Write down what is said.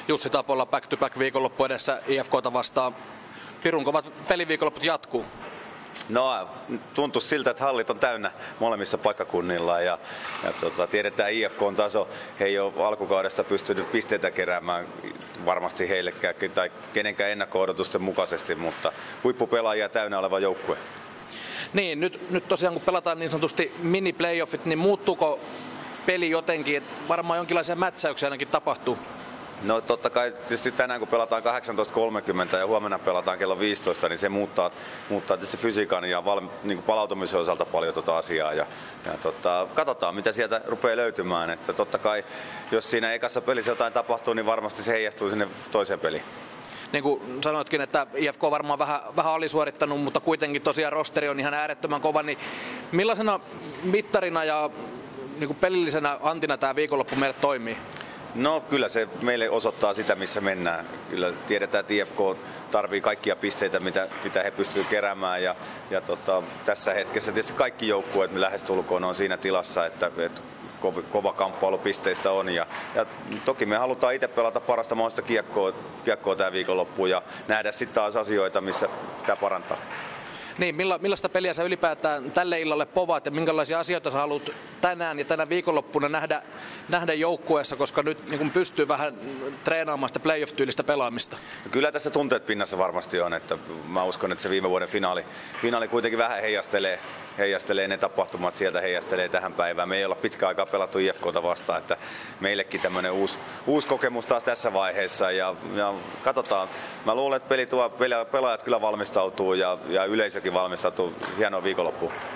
Jussi Tapolla back-to-back viikonloppu edessä IFK:ta vastaan. Pirun kovat peliviikonlopput jatkuu. No, tuntuu siltä, että hallit on täynnä molemmissa paikkakunnilla ja tiedetään IFK:n taso. He ei ole alkukaudesta pystynyt pisteitä keräämään varmasti heillekään tai kenenkään ennakko-odotusten mukaisesti, mutta huippupelaajia täynnä oleva joukkue. Niin, nyt tosiaan kun pelataan niin sanotusti mini-playoffit, niin muuttuuko peli jotenkin? Varmaan jonkinlaisia mätsäyksiä ainakin tapahtuu. No totta kai tietysti tänään kun pelataan 18.30 ja huomenna pelataan kello 15, niin se muuttaa tietysti fysiikan ja niin kuin palautumisen osalta paljon asiaa. Katsotaan mitä sieltä rupeaa löytymään. Että totta kai jos siinä ekassa pelissä jotain tapahtuu, niin varmasti se heijastuu sinne toiseen peliin. Niin kuin sanoitkin, että IFK on varmaan vähän alisuorittanut, mutta kuitenkin tosiaan rosteri on ihan äärettömän kova. Niin millaisena mittarina ja niin kuin pelillisenä antina tämä viikonloppu meille toimii? No kyllä se meille osoittaa sitä, missä mennään. Kyllä tiedetään, että IFK tarvii kaikkia pisteitä, mitä he pystyvät keräämään. Tässä hetkessä tietysti kaikki joukkueet lähestulkoon on siinä tilassa, että kova kamppailu pisteistä on. Ja toki me halutaan itse pelata parasta mahdollista kiekkoa tämä viikonloppu ja nähdä sitten taas asioita, missä pitää parantaa. Niin, millaista peliä sä ylipäätään tälle illalle povaat ja minkälaisia asioita sä haluat tänään ja tänä viikonloppuna nähdä joukkueessa, koska nyt niin kun pystyy vähän treenaamaan sitä playoff-tyylistä pelaamista? No kyllä tässä tunteet pinnassa varmasti on, että mä uskon, että se viime vuoden finaali kuitenkin vähän heijastelee ne tapahtumat, sieltä heijastelee tähän päivään. Me ei olla pitkään aikaa pelattu IFK:ta vastaan, että meillekin tämmöinen uusi kokemus taas tässä vaiheessa ja katsotaan. Mä luulen, että pelaajat kyllä valmistautuu ja yleisökin valmistautuu hienoon viikonloppuun.